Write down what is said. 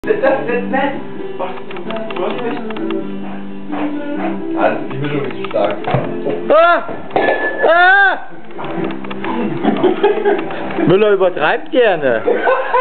Das ist nett. Also, die Mischung ist stark. Ah! Ah! Müller übertreibt gerne.